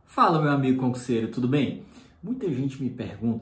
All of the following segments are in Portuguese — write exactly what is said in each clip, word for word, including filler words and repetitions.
Fala, meu amigo concurseiro, tudo bem? Muita gente me pergunta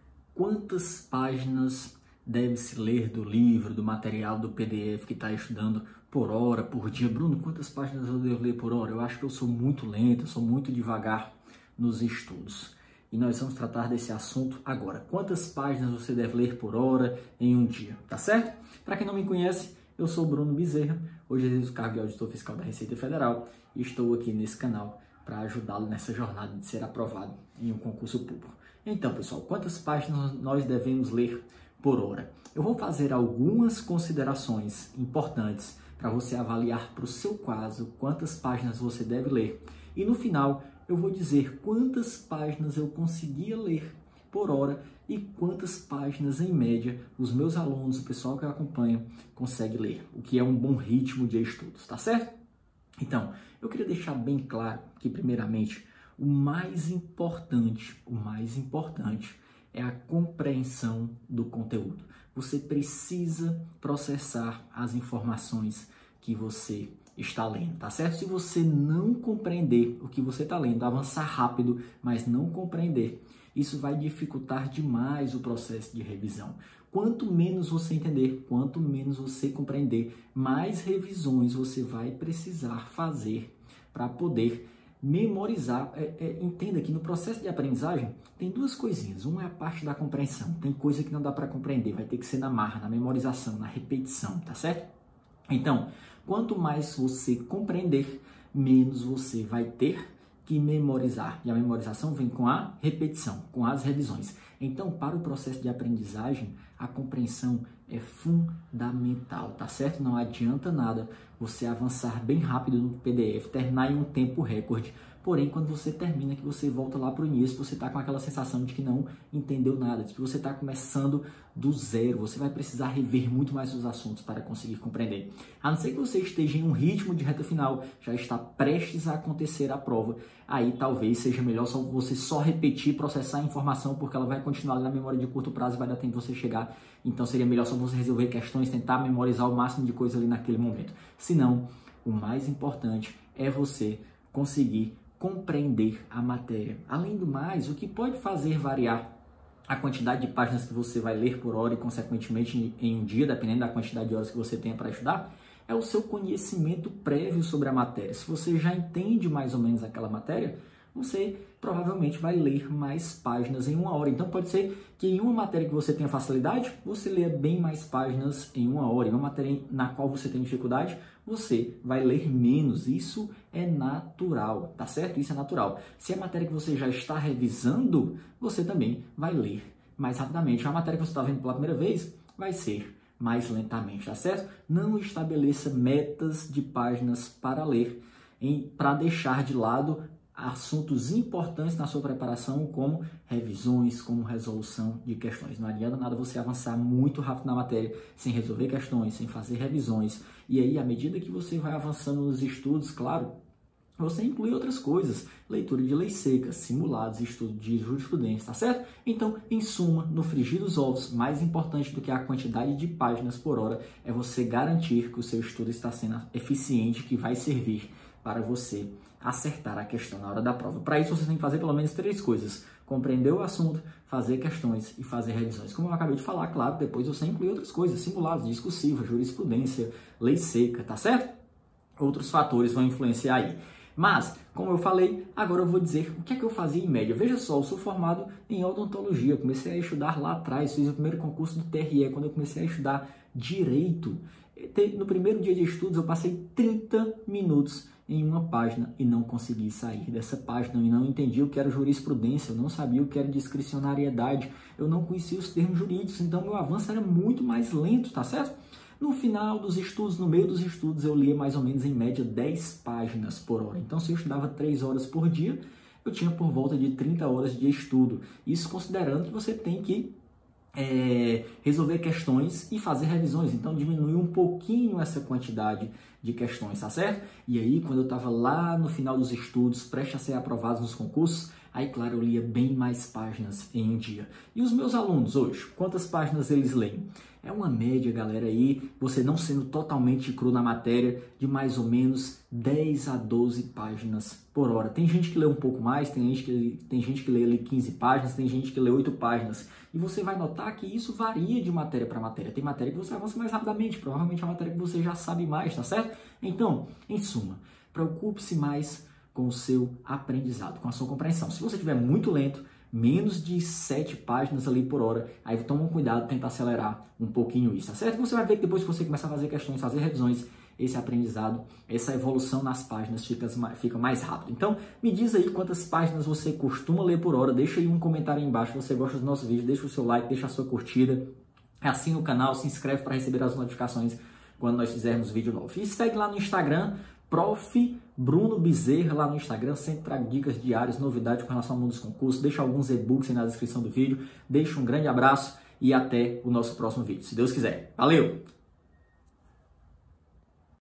quantas páginas deve-se ler do livro, do material, do P D F que está estudando por hora, por dia. Bruno, quantas páginas eu devo ler por hora? Eu acho que eu sou muito lento, eu sou muito devagar nos estudos. E nós vamos tratar desse assunto agora. Quantas páginas você deve ler por hora em um dia, tá certo? Para quem não me conhece, eu sou Bruno Bezerra, hoje exerço o cargo de auditor fiscal da Receita Federal e estou aqui nesse canal para ajudá-lo nessa jornada de ser aprovado em um concurso público. Então, pessoal, quantas páginas nós devemos ler por hora? Eu vou fazer algumas considerações importantes para você avaliar para o seu caso quantas páginas você deve ler. E no final, eu vou dizer quantas páginas eu conseguia ler por hora e quantas páginas, em média, os meus alunos, o pessoal que eu acompanho, consegue ler, o que é um bom ritmo de estudos, tá certo? Então, eu queria deixar bem claro que, primeiramente, o mais importante, o mais importante é a compreensão do conteúdo. Você precisa processar as informações que você está lendo, tá certo? Se você não compreender o que você está lendo, avançar rápido, mas não compreender, isso vai dificultar demais o processo de revisão. Quanto menos você entender, quanto menos você compreender, mais revisões você vai precisar fazer para poder memorizar. É, é, entenda que no processo de aprendizagem tem duas coisinhas. Uma é a parte da compreensão. Tem coisa que não dá para compreender, vai ter que ser na marra, na memorização, na repetição, tá certo? Então, quanto mais você compreender, menos você vai ter que memorizar. E a memorização vem com a repetição, com as revisões. Então, para o processo de aprendizagem, a compreensão é fundamental, tá certo? Não adianta nada você avançar bem rápido no P D F, terminar em um tempo recorde. Porém, quando você termina, que você volta lá para o início, você está com aquela sensação de que não entendeu nada, de que você está começando do zero. Você vai precisar rever muito mais os assuntos para conseguir compreender. A não ser que você esteja em um ritmo de reta final, já está prestes a acontecer a prova, aí talvez seja melhor só você só repetir, processar a informação, porque ela vai continuar ali na memória de curto prazo e vai dar tempo de você chegar. Então seria melhor só você resolver questões, tentar memorizar o máximo de coisa ali naquele momento. Se não, o mais importante é você conseguir compreender a matéria. Além do mais, o que pode fazer variar a quantidade de páginas que você vai ler por hora e, consequentemente, em um dia, dependendo da quantidade de horas que você tenha para estudar, é o seu conhecimento prévio sobre a matéria. Se você já entende mais ou menos aquela matéria, você provavelmente vai ler mais páginas em uma hora. Então, pode ser que em uma matéria que você tenha facilidade, você leia bem mais páginas em uma hora. Em uma matéria na qual você tem dificuldade, você vai ler menos. Isso é natural, tá certo? Isso é natural. Se é matéria que você já está revisando, você também vai ler mais rapidamente. A matéria que você está vendo pela primeira vez vai ser mais lentamente, tá certo? Não estabeleça metas de páginas para ler, para deixar de lado assuntos importantes na sua preparação, como revisões, como resolução de questões. Não adianta nada você avançar muito rápido na matéria sem resolver questões, sem fazer revisões. E aí, à medida que você vai avançando nos estudos, claro, você inclui outras coisas, leitura de leis secas, simulados, estudo de jurisprudência, tá certo? Então, em suma, no frigir dos ovos, mais importante do que a quantidade de páginas por hora é você garantir que o seu estudo está sendo eficiente, que vai servir para você acertar a questão na hora da prova. Para isso, você tem que fazer pelo menos três coisas: compreender o assunto, fazer questões e fazer revisões. Como eu acabei de falar, claro, depois você inclui outras coisas, simulados, discursiva, jurisprudência, lei seca, tá certo? Outros fatores vão influenciar aí. Mas, como eu falei, agora eu vou dizer o que é que eu fazia em média. Veja só, eu sou formado em odontologia, eu comecei a estudar lá atrás, fiz o primeiro concurso do T R E, quando eu comecei a estudar direito. No primeiro dia de estudos, eu passei trinta minutos em uma página e não consegui sair dessa página e não entendi o que era jurisprudência, eu não sabia o que era discricionariedade, eu não conhecia os termos jurídicos, então meu avanço era muito mais lento, tá certo? No final dos estudos, no meio dos estudos, eu lia mais ou menos em média dez páginas por hora. Então, se eu estudava três horas por dia, eu tinha por volta de trinta horas de estudo. Isso considerando que você tem que É, resolver questões e fazer revisões, então diminuiu um pouquinho essa quantidade de questões, tá certo? E aí, quando eu estava lá no final dos estudos, prestes a ser aprovado nos concursos, aí, claro, eu lia bem mais páginas em um dia. E os meus alunos hoje, quantas páginas eles leem? É uma média, galera, aí, você não sendo totalmente cru na matéria, de mais ou menos dez a doze páginas por hora. Tem gente que lê um pouco mais, tem gente que, tem gente que lê ali quinze páginas, tem gente que lê oito páginas. E você vai notar que isso varia de matéria para matéria. Tem matéria que você avança mais rapidamente, provavelmente é a matéria que você já sabe mais, tá certo? Então, em suma, preocupe-se mais com o seu aprendizado, com a sua compreensão. Se você estiver muito lento, menos de sete páginas ali por hora, aí toma um cuidado, tenta acelerar um pouquinho isso, tá certo? Você vai ver que depois que você começar a fazer questões, fazer revisões, esse aprendizado, essa evolução nas páginas fica, fica mais rápido. Então, me diz aí quantas páginas você costuma ler por hora, deixa aí um comentário aí embaixo, se você gosta do nosso vídeo, deixa o seu like, deixa a sua curtida, assina o canal, se inscreve para receber as notificações quando nós fizermos vídeo novo. E segue lá no Instagram, Prof Bruno Bezerra, lá no Instagram, sempre trago dicas diárias, novidades com relação ao mundo dos concursos, deixa alguns e-books aí na descrição do vídeo, deixa um grande abraço e até o nosso próximo vídeo, se Deus quiser. Valeu!